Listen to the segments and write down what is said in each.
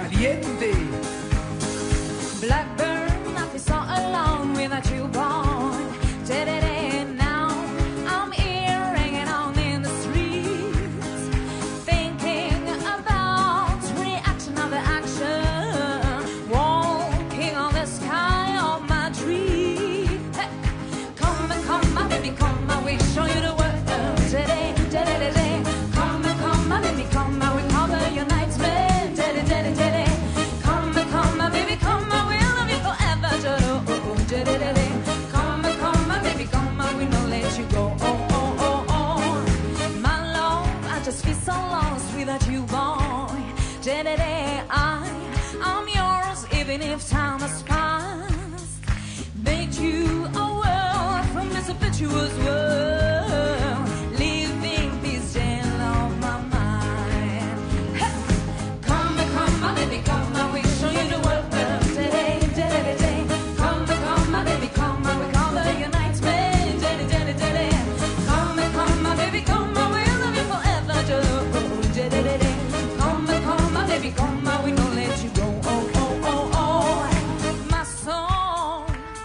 caliente. Blackbird, I feel so alone without you, boy. Now I'm here hanging on in the streets, thinking about reaction of the action, walking on the sky of my dream. Hey, come, my baby, come, I will show you the world today. Come, my baby, come, I will cover your nightmare. Come, my baby, come, I will love you forever. Come, my baby, come, I will not let you go. My love, I just feel so lost without you, boy. I'm yours, even if time has passed. Made you a world from this impetuous world, living this jail of my mind. Hey! Come, my baby, come, I will show you the world today. Come, my baby, come, I will cover your nightmare. Come, my baby, come, I will love you forever. Come, my baby, come, I will not let you go.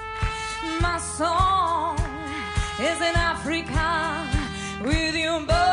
My song is in Africa with you, boy.